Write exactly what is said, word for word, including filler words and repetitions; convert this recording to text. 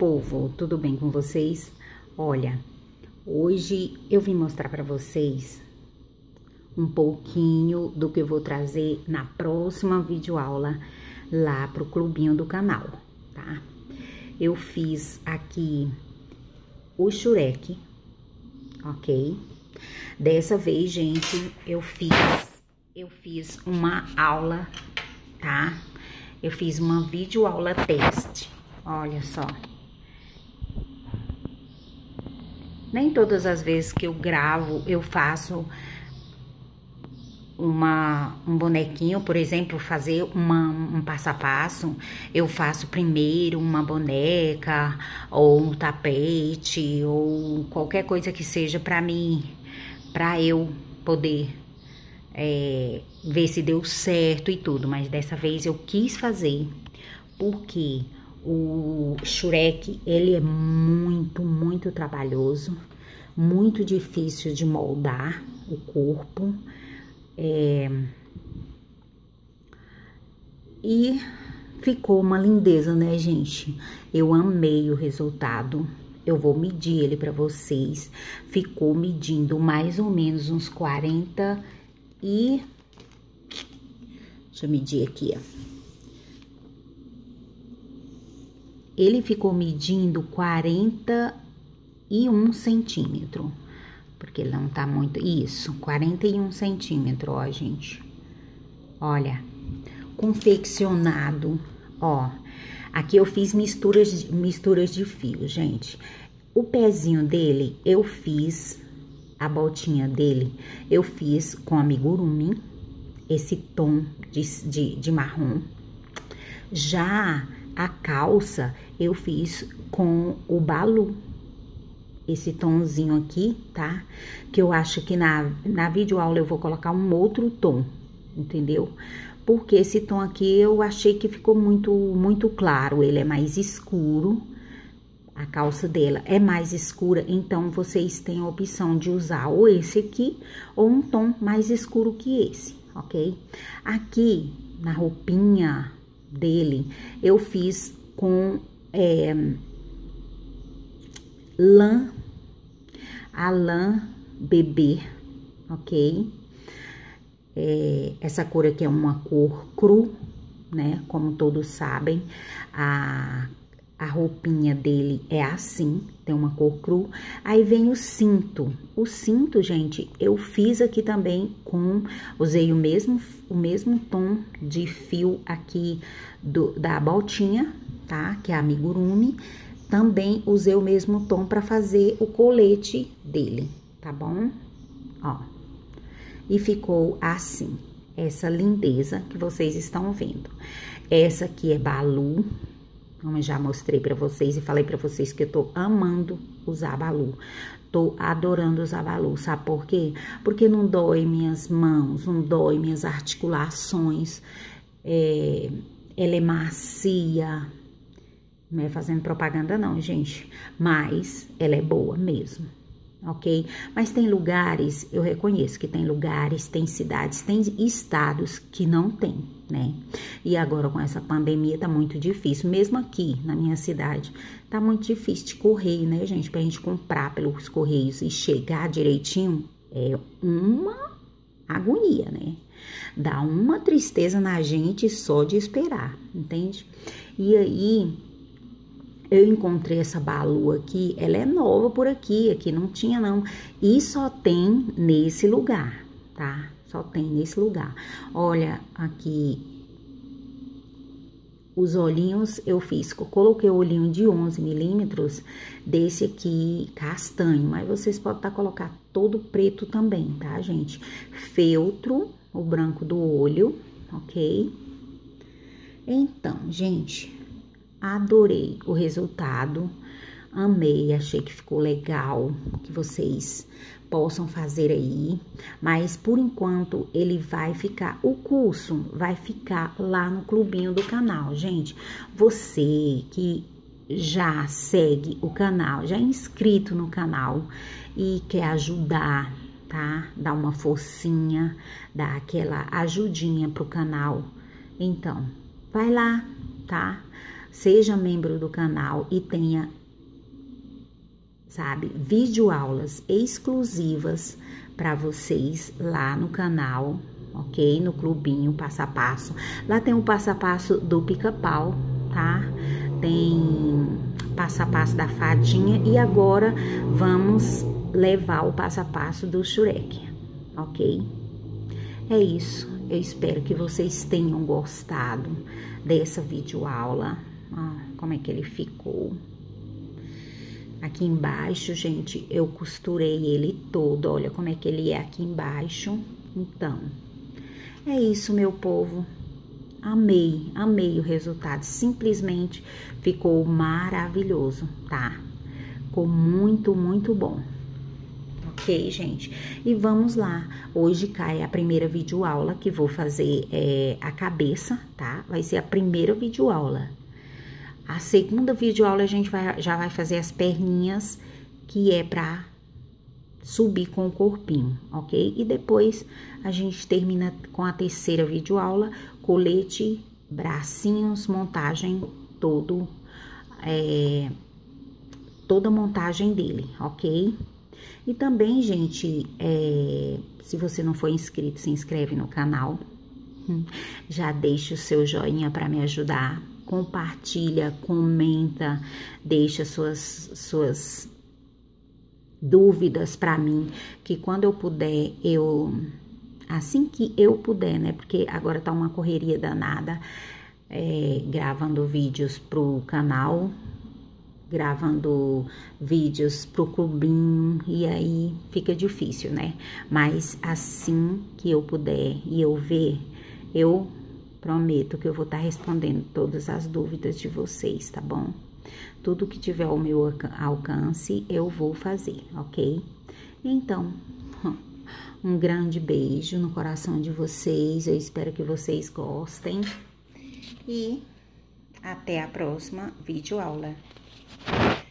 povo, tudo bem com vocês? Olha, hoje eu vim mostrar para vocês um pouquinho do que eu vou trazer na próxima videoaula lá pro clubinho do canal, tá? Eu fiz aqui o Shurek, ok? Dessa vez, gente, eu fiz, eu fiz uma aula, tá? Eu fiz uma videoaula teste, olha só. Nem todas as vezes que eu gravo, eu faço uma, um bonequinho, por exemplo, fazer uma, um passo a passo. Eu faço primeiro uma boneca, ou um tapete, ou qualquer coisa que seja pra mim, pra eu poder é, ver se deu certo e tudo. Mas dessa vez eu quis fazer, porque o Shurek, ele é muito, muito trabalhoso, muito difícil de moldar o corpo. É... E ficou uma lindeza, né, gente? Eu amei o resultado. Eu vou medir ele pra vocês. Ficou medindo mais ou menos uns quarenta e... Deixa eu medir aqui, ó. Ele ficou medindo quarenta e um centímetros, porque ele não tá muito... Isso, quarenta e um centímetros, ó, gente. Olha, confeccionado, ó. Aqui eu fiz misturas, misturas de fio, gente. O pezinho dele, eu fiz, a botinha dele, eu fiz com amigurumi, esse tom de, de, de marrom. Já a calça, eu fiz com o balu. Esse tomzinho aqui, tá? Que eu acho que na, na videoaula eu vou colocar um outro tom, entendeu? Porque esse tom aqui eu achei que ficou muito, muito claro. Ele é mais escuro. A calça dela é mais escura, então vocês têm a opção de usar ou esse aqui, ou um tom mais escuro que esse, ok? Aqui, na roupinha dele, eu fiz com é, lã, a lã bebê, ok? É, essa cor aqui é uma cor cru, né? Como todos sabem, a, a roupinha dele é assim, tem uma cor cru. Aí vem o cinto. O cinto, gente, eu fiz aqui também com... Usei o mesmo, o mesmo tom de fio aqui do, da botinha, tá? Que é a amigurumi. Também usei o mesmo tom para fazer o colete dele, tá bom? Ó. E ficou assim, essa lindeza que vocês estão vendo. Essa aqui é balu, como eu já mostrei pra vocês e falei pra vocês que eu tô amando usar balu. Tô adorando usar balu, sabe por quê? Porque não dói minhas mãos, não dói minhas articulações, é, ela é macia. Não é fazendo propaganda não, gente, mas ela é boa mesmo, ok? Mas tem lugares, eu reconheço que tem lugares, tem cidades, tem estados que não tem, né? E agora com essa pandemia tá muito difícil, mesmo aqui na minha cidade, tá muito difícil de correio, né, gente? Pra gente comprar pelos correios e chegar direitinho, é uma agonia, né? Dá uma tristeza na gente só de esperar, entende? E aí... Eu encontrei essa balu aqui, ela é nova por aqui, aqui não tinha não. E só tem nesse lugar, tá? Só tem nesse lugar. Olha aqui, os olhinhos eu fiz, coloquei o olhinho de onze milímetros desse aqui castanho. Mas vocês podem estar colocar todo preto também, tá, gente? Feltro, o branco do olho, ok? Então, gente... Adorei o resultado, amei, achei que ficou legal, que vocês possam fazer aí, mas por enquanto ele vai ficar, o curso vai ficar lá no clubinho do canal, gente. Você que já segue o canal, já é inscrito no canal e quer ajudar, tá? Dar uma forcinha, dar aquela ajudinha pro canal, então, vai lá, tá? seja membro do canal e tenha, sabe, videoaulas exclusivas para vocês lá no canal, ok? No clubinho passo a passo. Lá tem o passo a passo do pica-pau, tá? Tem passo a passo da fadinha e agora vamos levar o passo a passo do Shrek, ok? É isso, eu espero que vocês tenham gostado dessa videoaula. Ah, como é que ele ficou? Aqui embaixo, gente, eu costurei ele todo, olha como é que ele é aqui embaixo. Então, é isso, meu povo. Amei, amei o resultado, simplesmente ficou maravilhoso, tá? Ficou muito, muito bom. Ok, gente? E vamos lá, hoje cai a primeira videoaula que vou fazer é, a cabeça, tá? Vai ser a primeira videoaula. A segunda videoaula a gente vai, já vai fazer as perninhas, que é pra subir com o corpinho, ok? E depois a gente termina com a terceira videoaula, colete, bracinhos, montagem, todo, é, toda a montagem dele, ok? E também, gente, é, se você não for inscrito, se inscreve no canal, já deixa o seu joinha para me ajudar, compartilha, comenta, deixa suas, suas dúvidas para mim, que quando eu puder, eu, assim que eu puder, né, porque agora tá uma correria danada, é, gravando vídeos pro canal, gravando vídeos pro clubinho, e aí fica difícil, né? Mas assim que eu puder e eu ver, eu prometo que eu vou estar respondendo todas as dúvidas de vocês, tá bom? Tudo que tiver ao meu alcance, eu vou fazer, ok? Então, um grande beijo no coração de vocês, eu espero que vocês gostem e até a próxima videoaula.